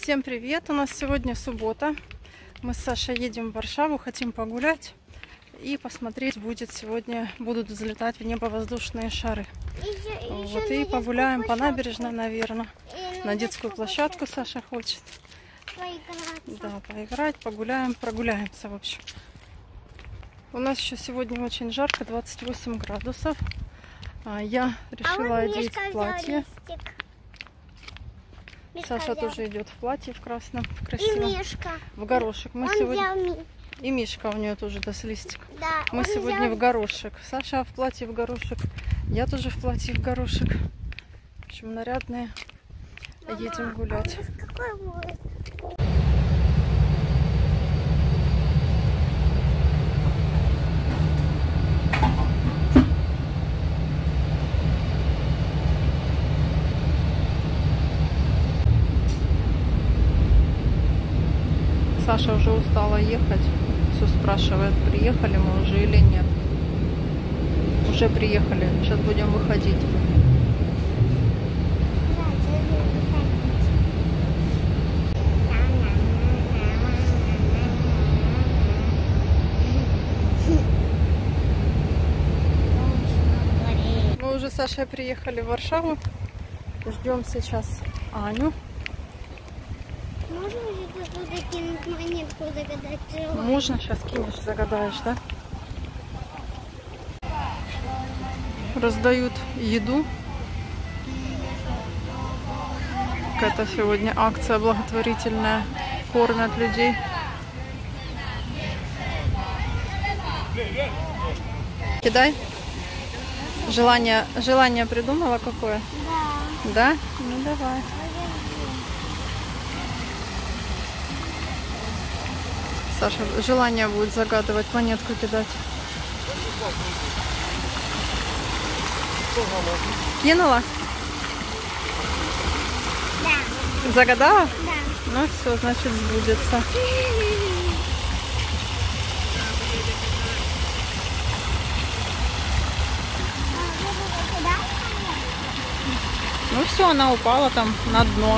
Всем привет! У нас сегодня суббота. Мы с Сашей едем в Варшаву, хотим погулять и посмотреть будут взлетать в небо воздушные шары. И погуляем по набережной, наверное. На детскую площадку Саша хочет. Да, поиграть, погуляем, прогуляемся, в общем. У нас еще сегодня очень жарко, 28 градусов. Я решила одеть платье. Саша тоже идет в платье в красном, в красивом. И Мишка. В горошек. Мы сегодня... И Мишка у нее тоже, да, с листиком. Да, мы сегодня в горошек. Саша в платье в горошек. Я тоже в платье в горошек. В общем, нарядные. Мама, едем гулять. Какой будет? Саша уже устала ехать. Все спрашивает, приехали мы уже или нет. Уже приехали. Сейчас будем выходить. Мы уже с Сашей приехали в Варшаву. Ждем сейчас Аню. Можно же туда кинуть монетку, загадать желание? Можно, сейчас кинешь, загадаешь, да? Раздают еду. Какая-то сегодня акция благотворительная. Кормят людей. Кидай. Желание придумала какое? Да. Да? Ну давай. Саша желание будет загадывать, монетку кидать. Кинула? Да. Загадала? Да. Ну все, значит сбудется. Ну все, она упала там на дно.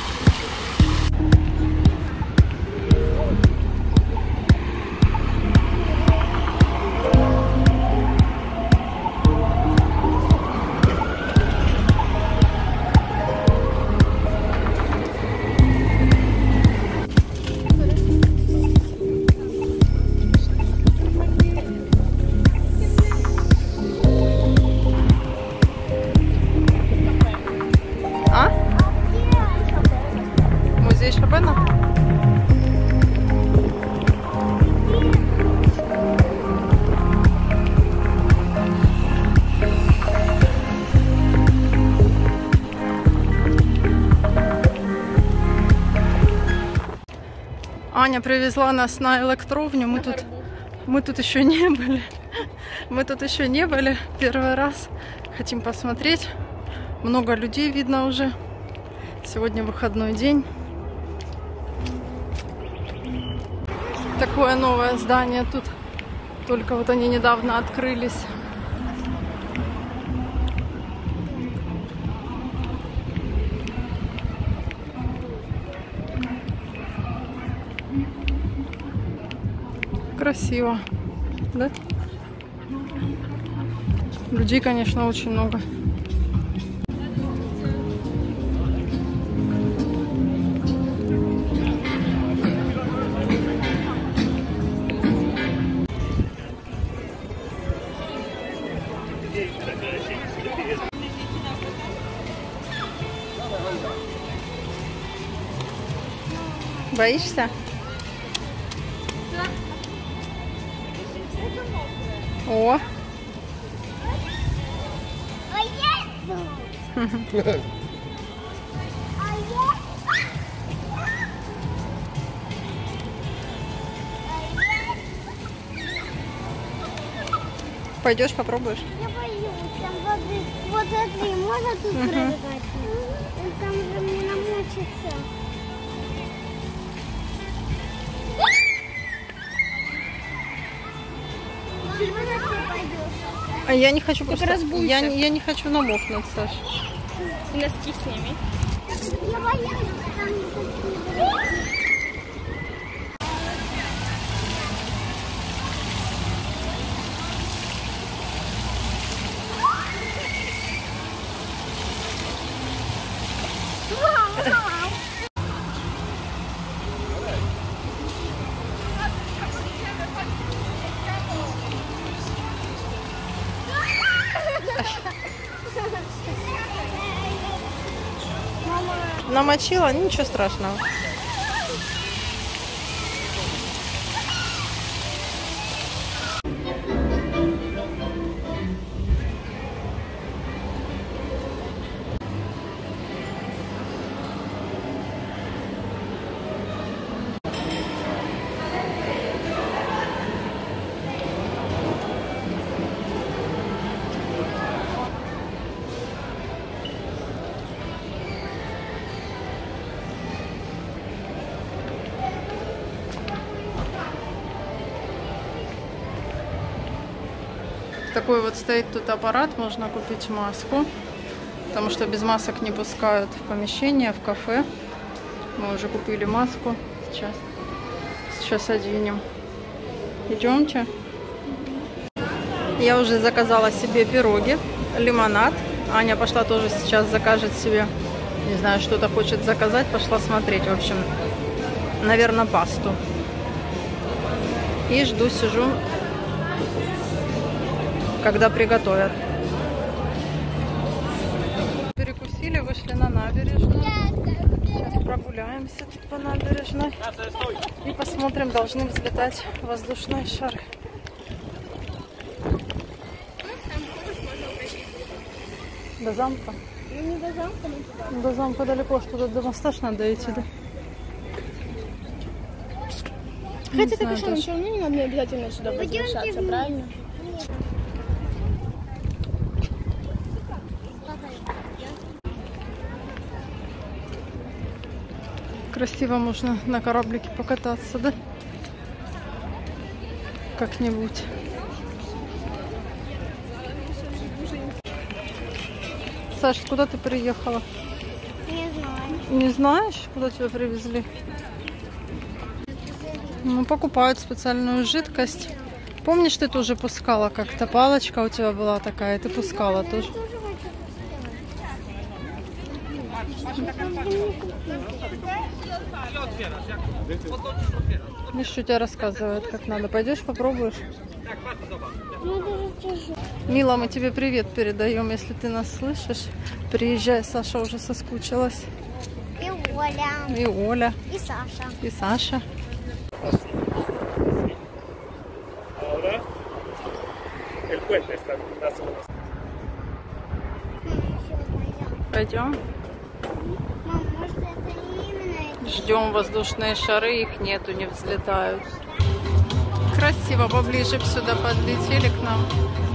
Аня привезла нас на электровню. Мы тут еще не были. Мы тут еще не были. Первый раз. Хотим посмотреть. Много людей видно уже. Сегодня выходной день. Такое новое здание тут. Только вот они недавно открылись. Красиво, да? Людей, конечно, очень много. Боишься? О! Пойдешь, попробуешь? Я боюсь, там воды. Вот это можно тут прыгать? Там же мне намочится. А я не хочу просто... Я не хочу намокнуть, Саш. Носки сними. Я боюсь, там намочила, ничего страшного. Такой вот стоит тут аппарат, можно купить маску, потому что без масок не пускают в помещение, в кафе. Мы уже купили маску, сейчас оденем. Идемте. Я уже заказала себе пироги, лимонад. Аня пошла тоже сейчас закажет себе, не знаю, что-то хочет заказать, пошла смотреть, в общем, наверное, пасту. И жду, сижу, когда приготовят. Перекусили, вышли на набережную. Сейчас прогуляемся тут по набережной. И посмотрим, должны взлетать воздушные шары. До замка? Ну не до замка, но туда. До замка далеко, что до моста ж надо идти, да? Хотя так что, все равно не надо обязательно сюда возвращаться, правильно? Красиво можно на кораблике покататься, да? Как-нибудь. Саш, куда ты приехала? Не знаю. Не знаешь, куда тебя привезли? Ну, покупают специальную жидкость. Помнишь, ты тоже пускала как-то? Палочка у тебя была такая, ты пускала тоже. Видишь, что тебя рассказывает, как надо. Пойдешь, попробуешь? Мила, мы тебе привет передаем, если ты нас слышишь. Приезжай, Саша уже соскучилась. И Оля. И Оля. И Саша. И Саша. Пойдем. Мам, может это не именно эти? Ждем воздушные шары, их нету, не взлетают. Красиво, поближе бы сюда подлетели к нам.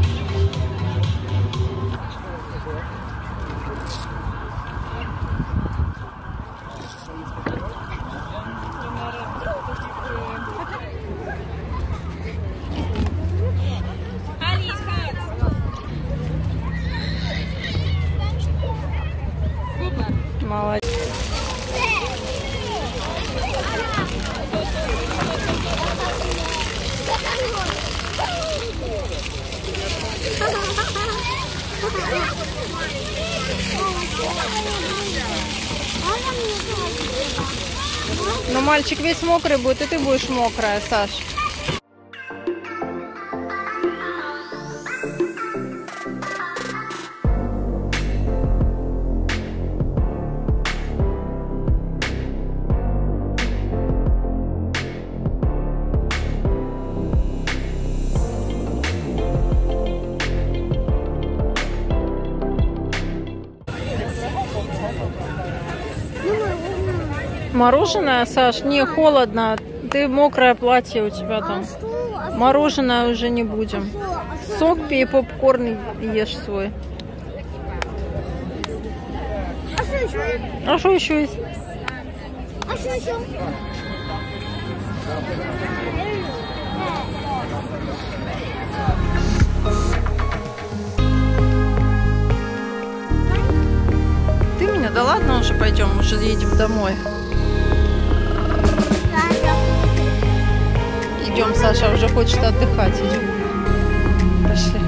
Молодец. Но мальчик весь мокрый будет, и ты будешь мокрая, Саш. Мороженое, Саш, не холодно. Ты мокрое платье у тебя там. Мороженое уже не будем. Сок пей, попкорн ешь свой. А что еще? А что еще есть? А что еще? Ты меня? Да ладно, уже пойдем, уже едем домой. Идем, Саша уже хочет отдыхать. Идем. Пошли.